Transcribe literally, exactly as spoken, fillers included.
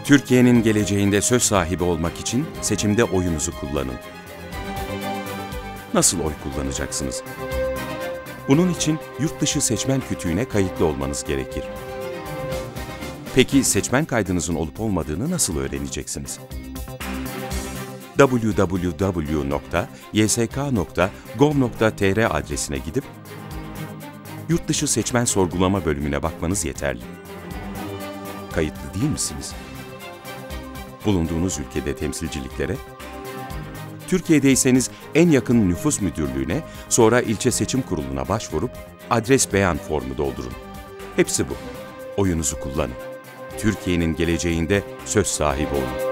Türkiye'nin geleceğinde söz sahibi olmak için seçimde oyunuzu kullanın. Nasıl oy kullanacaksınız? Bunun için Yurtdışı Seçmen Kütüğü'ne kayıtlı olmanız gerekir. Peki seçmen kaydınızın olup olmadığını nasıl öğreneceksiniz? double-u double-u double-u nokta y s k nokta gov nokta t r adresine gidip Yurtdışı Seçmen Sorgulama bölümüne bakmanız yeterli. Kayıtlı değil misiniz? Bulunduğunuz ülkede temsilciliklere, Türkiye'deyseniz en yakın nüfus müdürlüğüne, sonra ilçe seçim kuruluna başvurup adres beyan formu doldurun. Hepsi bu. Oyunuzu kullanın. Türkiye'nin geleceğinde söz sahibi olun.